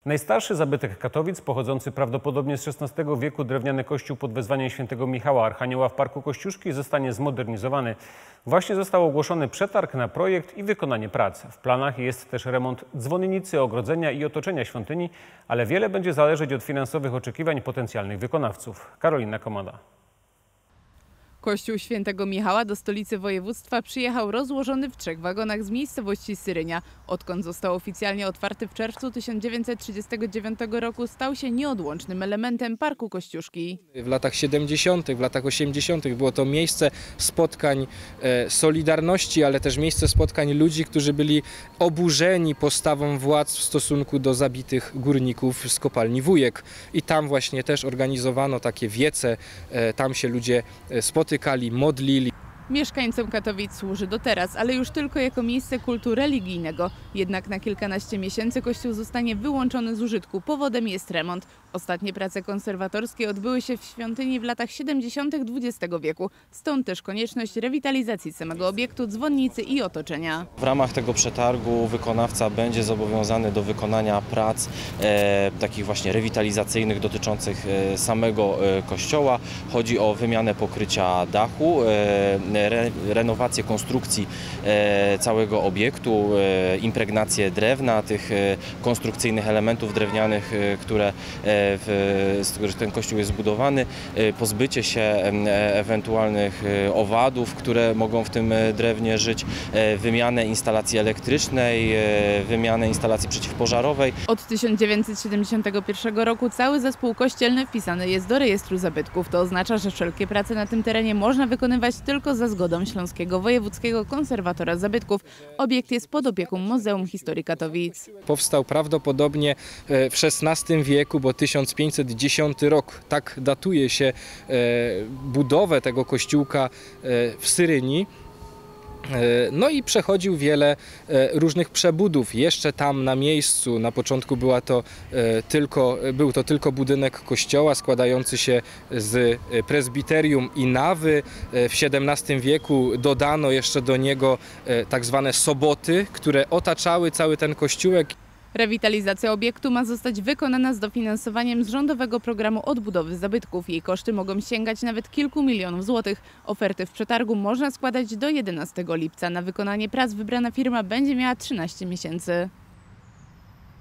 Najstarszy zabytek Katowic, pochodzący prawdopodobnie z XVI wieku, drewniany kościół pod wezwaniem świętego Michała Archanioła w Parku Kościuszki zostanie zmodernizowany. Właśnie został ogłoszony przetarg na projekt i wykonanie prac. W planach jest też remont dzwonnicy, ogrodzenia i otoczenia świątyni, ale wiele będzie zależeć od finansowych oczekiwań potencjalnych wykonawców. Karolina Komada. Kościół świętego Michała do stolicy województwa przyjechał rozłożony w 3 wagonach z miejscowości Syrynia. Odkąd został oficjalnie otwarty w czerwcu 1939 roku, stał się nieodłącznym elementem Parku Kościuszki. W latach 70., w latach 80. było to miejsce spotkań Solidarności, ale też miejsce spotkań ludzi, którzy byli oburzeni postawą władz w stosunku do zabitych górników z kopalni Wujek. I tam właśnie też organizowano takie wiece, tam się ludzie spotykali, modlili. Mieszkańcom Katowic służy do teraz, ale już tylko jako miejsce kultu religijnego. Jednak na kilkanaście miesięcy kościół zostanie wyłączony z użytku. Powodem jest remont. Ostatnie prace konserwatorskie odbyły się w świątyni w latach 70. XX wieku. Stąd też konieczność rewitalizacji samego obiektu, dzwonnicy i otoczenia. W ramach tego przetargu wykonawca będzie zobowiązany do wykonania prac takich właśnie rewitalizacyjnych dotyczących samego kościoła. Chodzi o wymianę pokrycia dachu, renowację konstrukcji całego obiektu, impregnację drewna, tych konstrukcyjnych elementów drewnianych, z których ten kościół jest zbudowany, pozbycie się ewentualnych owadów, które mogą w tym drewnie żyć, wymianę instalacji elektrycznej, wymianę instalacji przeciwpożarowej. Od 1971 roku cały zespół kościelny wpisany jest do rejestru zabytków. To oznacza, że wszelkie prace na tym terenie można wykonywać tylko za zgodą Śląskiego Wojewódzkiego Konserwatora Zabytków. Obiekt jest pod opieką Muzeum Historii Katowic. Powstał prawdopodobnie w XVI wieku, bo 1510 rok, tak datuje się budowę tego kościółka w Syryni. No i przechodził wiele różnych przebudów. Jeszcze tam na miejscu, na początku był to tylko budynek kościoła składający się z prezbiterium i nawy. W XVII wieku dodano jeszcze do niego tak zwane soboty, które otaczały cały ten kościółek. Rewitalizacja obiektu ma zostać wykonana z dofinansowaniem z Rządowego Programu Odbudowy Zabytków. Jej koszty mogą sięgać nawet kilku milionów złotych. Oferty w przetargu można składać do 11 lipca. Na wykonanie prac wybrana firma będzie miała 13 miesięcy.